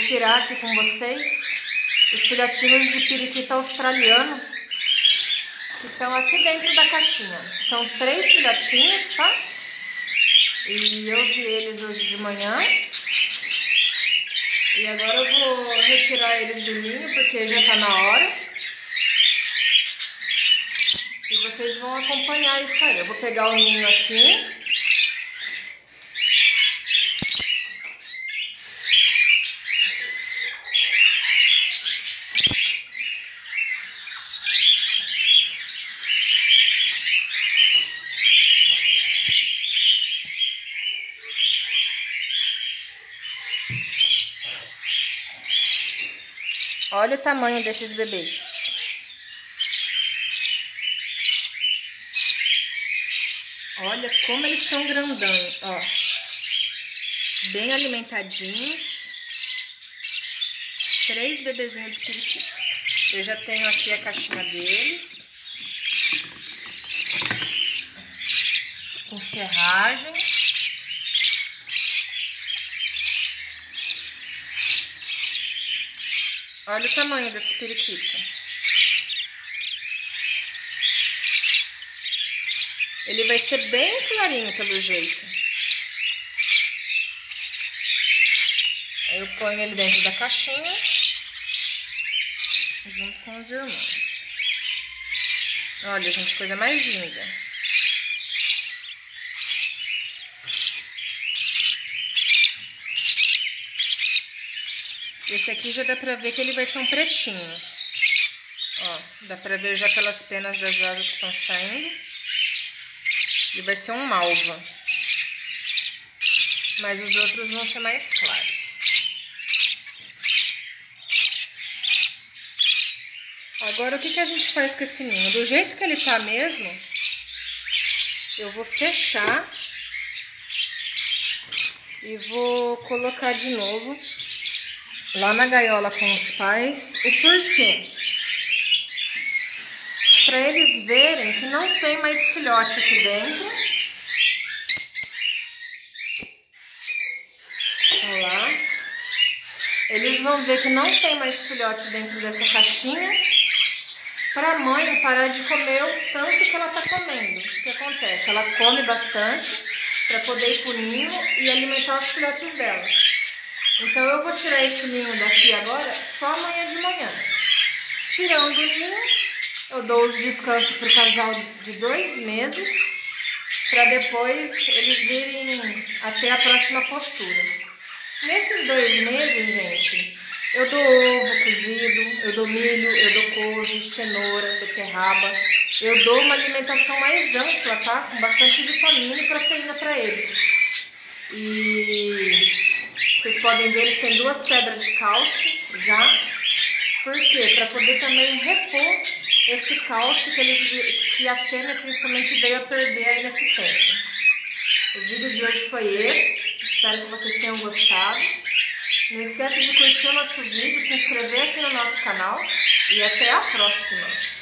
retirar aqui com vocês os filhotinhos de periquito australiano que estão aqui dentro da caixinha. São 3 filhotinhos, tá? E eu vi eles hoje de manhã. E agora eu vou retirar eles do ninho porque já tá na hora. E vocês vão acompanhar isso aí. Eu vou pegar o ninho aqui. Olha o tamanho desses bebês. Olha como eles estão grandão, ó. Bem alimentadinhos. 3 bebezinhos de periquito. Eu já tenho aqui a caixinha deles. Com serragem. Olha o tamanho desse periquito. Ele vai ser bem clarinho pelo jeito. Aí eu ponho ele dentro da caixinha, junto com os irmãos. Olha, gente, coisa mais linda. Esse aqui já dá pra ver que ele vai ser um pretinho. Ó, dá pra ver já pelas penas das asas que estão saindo. Ele vai ser um malva. Mas os outros vão ser mais claros. Agora, o que a gente faz com esse ninho? Do jeito que ele tá mesmo, eu vou fechar. E vou colocar de novo lá na gaiola com os pais. O porquê? Para eles verem que não tem mais filhote aqui dentro. Olha lá. Eles vão ver que não tem mais filhote dentro dessa caixinha. Para a mãe parar de comer o tanto que ela está comendo. O que acontece? Ela come bastante para poder ir pro ninho e alimentar os filhotes dela. Então eu vou tirar esse ninho daqui agora só amanhã de manhã. Tirando o ninho, eu dou os descansos para o casal de 2 meses, para depois eles virem até a próxima postura. Nesses 2 meses, gente, eu dou ovo cozido, eu dou milho, eu dou couve, cenoura, beterraba. Eu dou uma alimentação mais ampla, tá? Com bastante vitamina e proteína para eles. E vocês podem ver, eles têm 2 pedras de cálcio já. Por quê? Para poder também repor esse cálcio que a fêmea principalmente veio a perder aí nesse tempo. O vídeo de hoje foi esse. Espero que vocês tenham gostado. Não esqueça de curtir o nosso vídeo, se inscrever aqui no nosso canal e até a próxima.